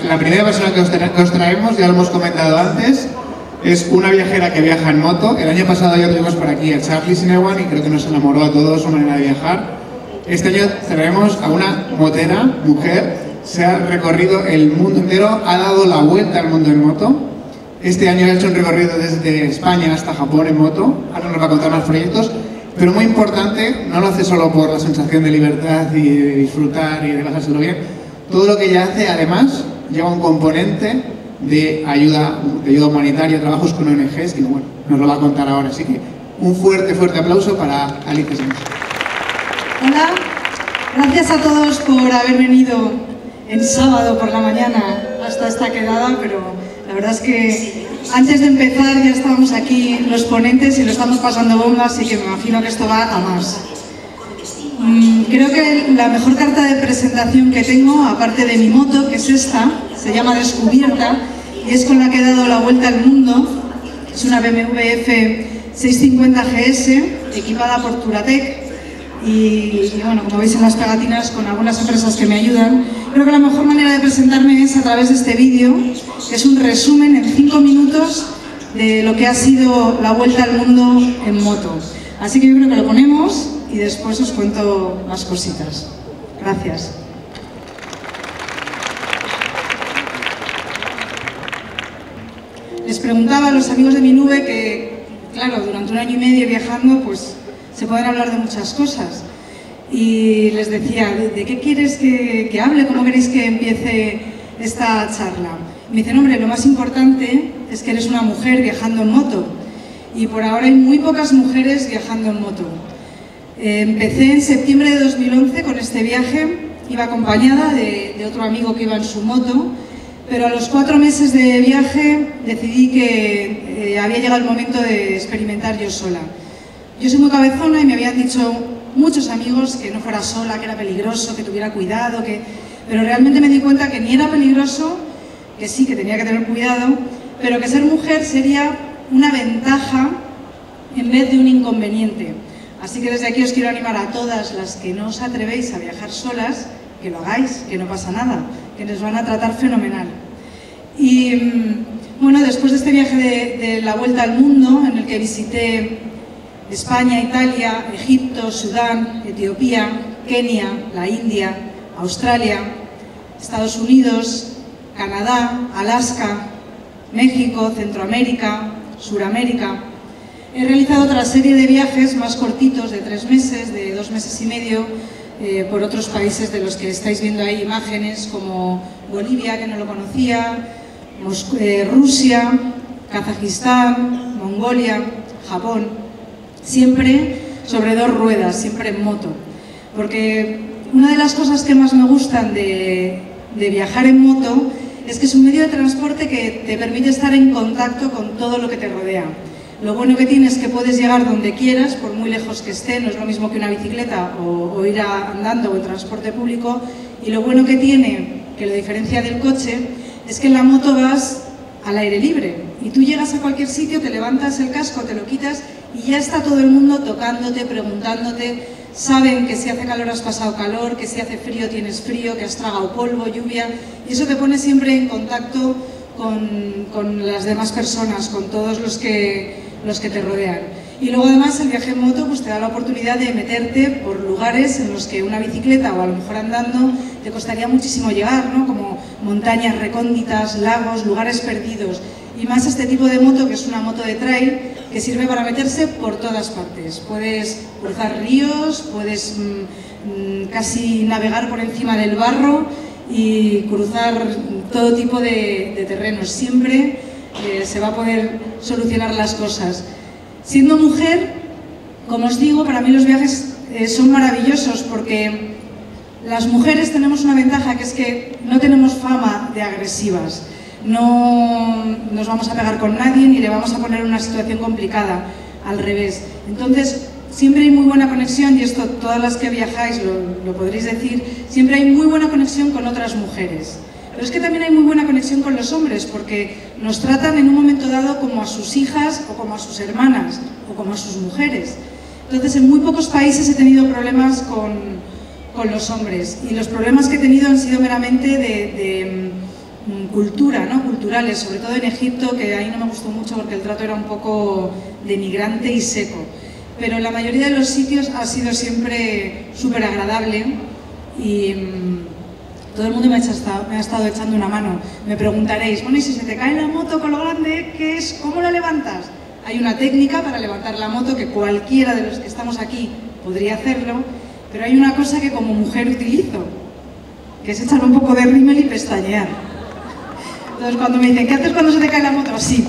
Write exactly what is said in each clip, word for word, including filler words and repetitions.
la primera persona que os, tra que os traemos, ya lo hemos comentado antes, es una viajera que viaja en moto. El año pasado ya tuvimos por aquí a Charlie Sinewan y creo que nos enamoró a todos su manera de viajar. Este año traemos a una motera, mujer, se ha recorrido el mundo entero, ha dado la vuelta al mundo en moto. Este año ha hecho un recorrido desde España hasta Japón en moto, ahora nos va a contar más proyectos, pero muy importante, no lo hace solo por la sensación de libertad y de disfrutar y de pasárselo bien, todo lo que ella hace además lleva un componente de ayuda, de ayuda humanitaria, trabajos con O N Ges, que bueno, nos lo va a contar ahora, así que un fuerte, fuerte aplauso para Alice Sánchez. Hola, gracias a todos por haber venido el sábado por la mañana hasta esta quedada, pero la verdad es que antes de empezar ya estábamos aquí los ponentes y lo estamos pasando bomba, así que me imagino que esto va a más. Mm, creo que la mejor carta de presentación que tengo, aparte de mi moto, que es esta, se llama Descubierta, y es con la que he dado la vuelta al mundo. Es una B M W F seiscientos cincuenta G S, equipada por Touratech, y, y bueno, como veis en las pegatinas, con algunas empresas que me ayudan. Creo que la mejor manera de presentarme es a través de este vídeo, que es un resumen en cinco minutos de lo que ha sido la vuelta al mundo en moto. Así que yo creo que lo ponemos y después os cuento más cositas. Gracias. Les preguntaba a los amigos de mi nube que, claro, durante un año y medio viajando, pues se pueden hablar de muchas cosas. Y les decía, ¿de, de qué quieres que, que hable? ¿Cómo queréis que empiece esta charla? Me dicen, hombre, lo más importante es que eres una mujer viajando en moto. Y por ahora hay muy pocas mujeres viajando en moto. Eh, empecé en septiembre de dos mil once con este viaje, iba acompañada de, de otro amigo que iba en su moto, pero a los cuatro meses de viaje decidí que eh, había llegado el momento de experimentar yo sola. Yo soy muy cabezona y me habían dicho muchos amigos que no fuera sola, que era peligroso, que tuviera cuidado, que... pero realmente me di cuenta que ni era peligroso, que sí, que tenía que tener cuidado, pero que ser mujer sería una ventaja en vez de un inconveniente. Así que desde aquí os quiero animar a todas las que no os atrevéis a viajar solas, que lo hagáis, que no pasa nada, que nos van a tratar fenomenal. Y bueno, después de este viaje de, de la vuelta al mundo, en el que visité España, Italia, Egipto, Sudán, Etiopía, Kenia, la India, Australia, Estados Unidos, Canadá, Alaska, México, Centroamérica, Suramérica. He realizado otra serie de viajes más cortitos, de tres meses, de dos meses y medio, eh, por otros países de los que estáis viendo ahí imágenes, como Bolivia, que no lo conocía, Moscú, eh, Rusia, Kazajistán, Mongolia, Japón. Siempre sobre dos ruedas, siempre en moto. Porque una de las cosas que más me gustan de, de viajar en moto es que es un medio de transporte que te permite estar en contacto con todo lo que te rodea. Lo bueno que tiene es que puedes llegar donde quieras, por muy lejos que esté, no es lo mismo que una bicicleta o, o ir a, andando o en transporte público. Y lo bueno que tiene, que lo diferencia del coche, es que en la moto vas al aire libre. Y tú llegas a cualquier sitio, te levantas el casco, te lo quitas y ya está todo el mundo tocándote, preguntándote. Saben que si hace calor has pasado calor, que si hace frío tienes frío, que has tragado polvo, lluvia. Y eso te pone siempre en contacto con, con las demás personas, con todos los que, los que te rodean. Y luego además el viaje en moto pues te da la oportunidad de meterte por lugares en los que una bicicleta o a lo mejor andando te costaría muchísimo llegar, ¿no? Como montañas recónditas, lagos, lugares perdidos. Y más este tipo de moto, que es una moto de trail, que sirve para meterse por todas partes. Puedes cruzar ríos, puedes mmm, casi navegar por encima del barro y cruzar todo tipo de, de terrenos. Siempre eh, se va a poder solucionar las cosas. Siendo mujer, como os digo, para mí los viajes eh, son maravillosos porque las mujeres tenemos una ventaja, que es que no tenemos fama de agresivas. No nos vamos a pegar con nadie ni le vamos a poner en una situación complicada, al revés. Entonces, siempre hay muy buena conexión, y esto todas las que viajáis lo, lo podréis decir, siempre hay muy buena conexión con otras mujeres. Pero es que también hay muy buena conexión con los hombres, porque nos tratan en un momento dado como a sus hijas o como a sus hermanas o como a sus mujeres. Entonces, en muy pocos países he tenido problemas con, con los hombres, y los problemas que he tenido han sido meramente de, de cultura, ¿no? culturales, sobre todo en Egipto, que ahí no me gustó mucho porque el trato era un poco denigrante y seco. Pero en la mayoría de los sitios ha sido siempre súper agradable y mmm, todo el mundo me ha, echado, me ha estado echando una mano. Me preguntaréis, bueno, ¿y si se te cae la moto con lo grande, qué es? ¿Cómo la levantas? Hay una técnica para levantar la moto que cualquiera de los que estamos aquí podría hacerlo, pero hay una cosa que como mujer utilizo, que es echar un poco de rímel y pestañear. Entonces cuando me dicen, ¿qué haces cuando se te cae la moto? Así.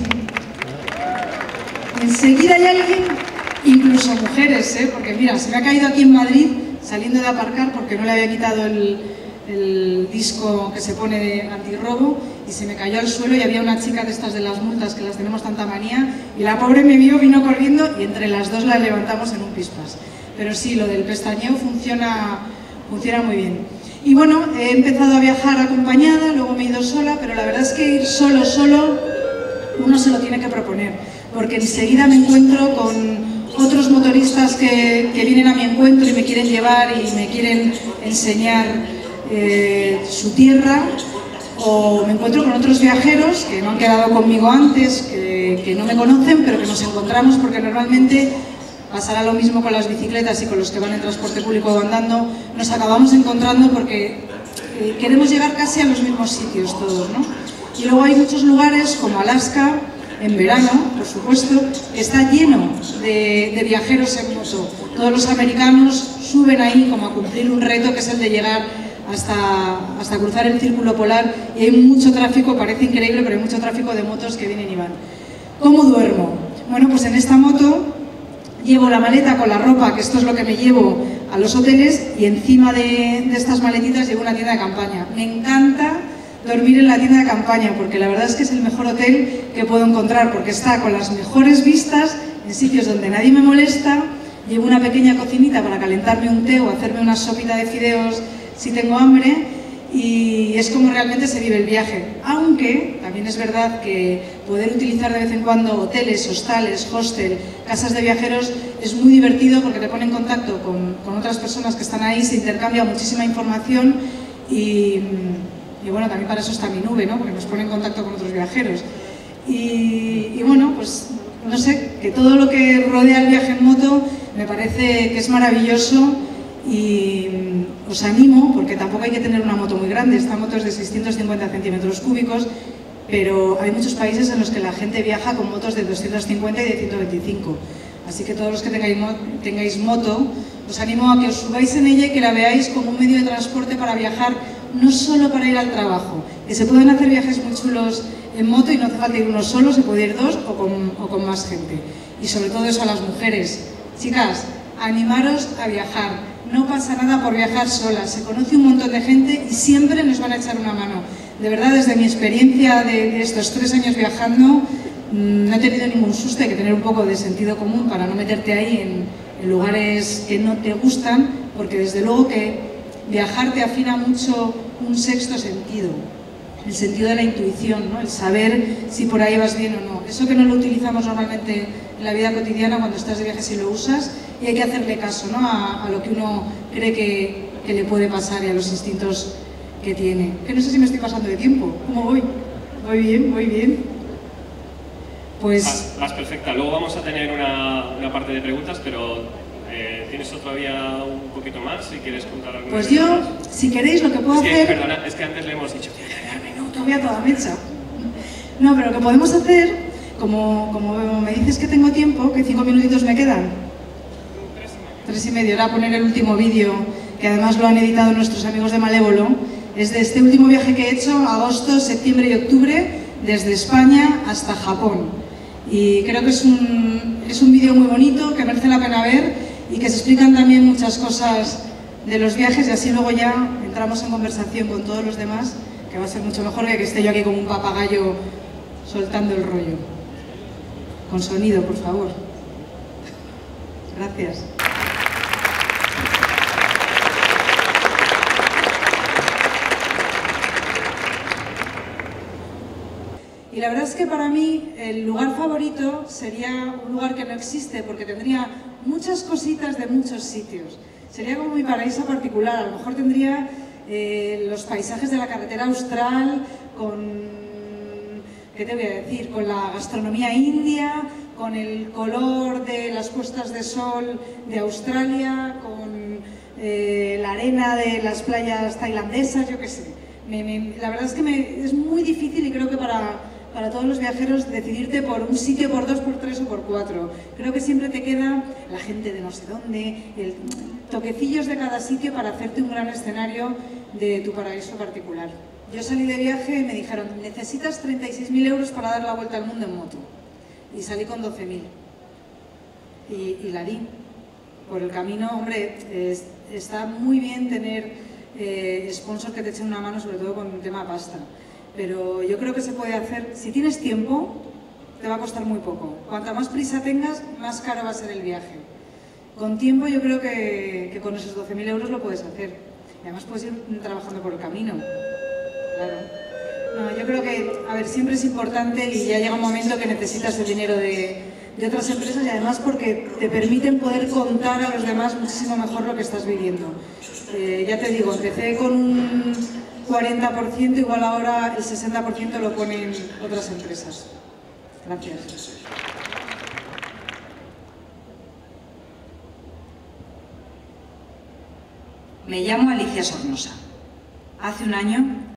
Enseguida hay alguien, incluso mujeres, ¿eh? Porque mira, se me ha caído aquí en Madrid, saliendo de aparcar, porque no le había quitado el, el disco que se pone de antirrobo, y se me cayó al suelo y había una chica de estas de las multas, que las tenemos tanta manía, y la pobre me vio, vino corriendo, y entre las dos la levantamos en un pispas. Pero sí, lo del pestañeo funciona, funciona muy bien. Y bueno, he empezado a viajar acompañada, luego me he ido sola, pero la verdad es que ir solo, solo, uno se lo tiene que proponer, porque enseguida me encuentro con otros motoristas que, que vienen a mi encuentro y me quieren llevar y me quieren enseñar eh, su tierra, o me encuentro con otros viajeros que no han quedado conmigo antes, que, que no me conocen, pero que nos encontramos porque normalmente pasará lo mismo con las bicicletas y con los que van en transporte público o andando, nos acabamos encontrando porque eh, queremos llegar casi a los mismos sitios todos, ¿no? Y luego hay muchos lugares como Alaska, en verano, por supuesto, que está lleno de, de viajeros en moto. Todos los americanos suben ahí como a cumplir un reto que es el de llegar hasta, hasta cruzar el círculo polar, y hay mucho tráfico, parece increíble, pero hay mucho tráfico de motos que vienen y van. ¿Cómo duermo? Bueno, pues en esta moto llevo la maleta con la ropa, que esto es lo que me llevo a los hoteles, y encima de, de estas maletitas llevo una tienda de campaña. Me encanta dormir en la tienda de campaña porque la verdad es que es el mejor hotel que puedo encontrar, porque está con las mejores vistas, en sitios donde nadie me molesta. Llevo una pequeña cocinita para calentarme un té o hacerme una sopita de fideos si tengo hambre, y es como realmente se vive el viaje. Aunque también es verdad que poder utilizar de vez en cuando hoteles, hostales, hostel, casas de viajeros es muy divertido porque te pone en contacto con, con otras personas que están ahí, se intercambia muchísima información y, y bueno, también para eso está mi nube, ¿no? Porque nos pone en contacto con otros viajeros. Y, y bueno, pues no sé, que todo lo que rodea el viaje en moto me parece que es maravilloso. Y os animo, porque tampoco hay que tener una moto muy grande, esta moto es de seiscientos cincuenta centímetros cúbicos, pero hay muchos países en los que la gente viaja con motos de doscientos cincuenta y de ciento veinticinco. Así que todos los que tengáis, tengáis moto, os animo a que os subáis en ella y que la veáis como un medio de transporte para viajar, no solo para ir al trabajo, que se pueden hacer viajes muy chulos en moto y no hace falta ir uno solo, se puede ir dos o con, o con más gente. Y sobre todo eso a las mujeres. Chicas, animaros a viajar. No pasa nada por viajar sola, se conoce un montón de gente y siempre nos van a echar una mano. De verdad, desde mi experiencia de, de estos tres años viajando, mmm, no he tenido ningún susto. Hay que tener un poco de sentido común para no meterte ahí en, en lugares que no te gustan, porque desde luego que viajar te afina mucho un sexto sentido, el sentido de la intuición, ¿no? El saber si por ahí vas bien o no. Eso que no lo utilizamos normalmente en la vida cotidiana, cuando estás de viaje sí lo usas, y hay que hacerle caso, ¿no? a, a lo que uno cree que, que le puede pasar y a los instintos que tiene. Que no sé si me estoy pasando de tiempo. ¿Cómo voy? Voy bien, voy bien. Pues... Vas, vas perfecta. Luego vamos a tener una, una parte de preguntas, pero eh, ¿tienes todavía un poquito más? Si quieres contar algo. Pues yo, si queréis, lo que puedo es que, hacer... Perdona, es que antes le hemos dicho que ya, ya, minuto. Voy a toda mecha. No, pero lo que podemos hacer, como, como me dices que tengo tiempo, que cinco minutitos me quedan. Tres y medio. Ahora poner el último vídeo, que además lo han editado nuestros amigos de Malévolo. Es de este último viaje que he hecho, agosto, septiembre y octubre, desde España hasta Japón. Y creo que es un, es un vídeo muy bonito, que merece la pena ver y que se explican también muchas cosas de los viajes, y así luego ya entramos en conversación con todos los demás, que va a ser mucho mejor que que esté yo aquí como un papagayo soltando el rollo. Con sonido, por favor. Gracias. Y la verdad es que para mí el lugar favorito sería un lugar que no existe, porque tendría muchas cositas de muchos sitios. Sería como mi paraíso particular. A lo mejor tendría eh, los paisajes de la carretera austral, con, ¿qué te voy a decir?, con la gastronomía india, con el color de las puestas de sol de Australia, con eh, la arena de las playas tailandesas, yo qué sé. Me, me, la verdad es que me, es muy difícil, y creo que para, para todos los viajeros, decidirte por un sitio, por dos, por tres o por cuatro. Creo que siempre te queda la gente de no sé dónde, el, toquecillos de cada sitio para hacerte un gran escenario de tu paraíso particular. Yo salí de viaje y me dijeron, necesitas treinta y seis mil euros para dar la vuelta al mundo en moto. Y salí con doce mil. Y, y la di. Por el camino, hombre, es, está muy bien tener eh, sponsors que te echen una mano, sobre todo con un tema pasta. Pero yo creo que se puede hacer, si tienes tiempo, te va a costar muy poco. Cuanta más prisa tengas, más caro va a ser el viaje. Con tiempo yo creo que, que con esos doce mil euros lo puedes hacer. Y además puedes ir trabajando por el camino. Claro. No, yo creo que, a ver, siempre es importante y ya llega un momento que necesitas el dinero de, de otras empresas, y además porque te permiten poder contar a los demás muchísimo mejor lo que estás viviendo. Eh, ya te digo, empecé con un cuarenta por ciento, igual ahora el sesenta por ciento lo ponen otras empresas. Gracias. Me llamo Alicia Sornosa. Hace un año